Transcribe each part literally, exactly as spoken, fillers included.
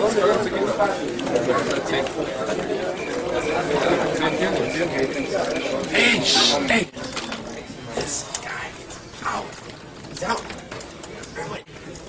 Hey, shh, hey! This guy is out. He's out. Everybody.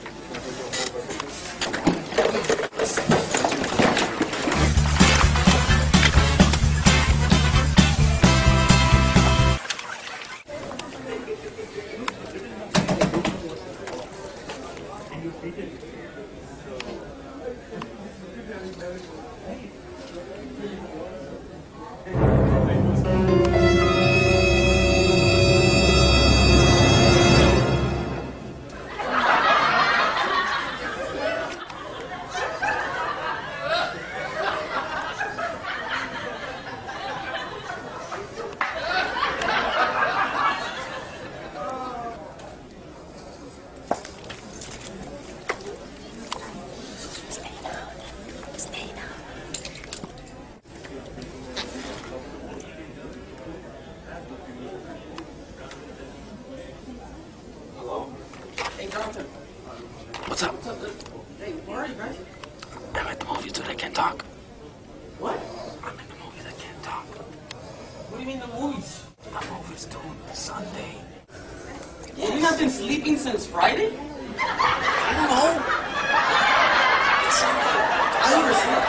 What's up? What's up? Hey, where are you guys? I'm at the movies so they can't talk. What? I'm at the movies that can't talk. What do you mean the movies? The movies, dude. Sunday. Yeah, you have been sleeping since Friday? I don't know. It's Sunday. I never sleep.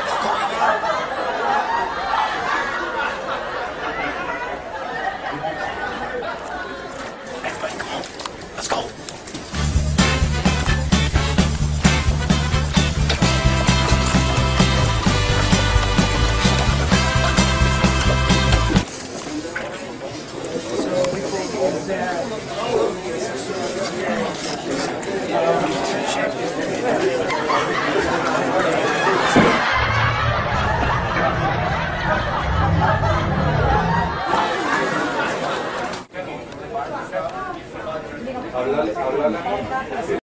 Everybody, come on. Let's go. Háblale, háblale. Sí.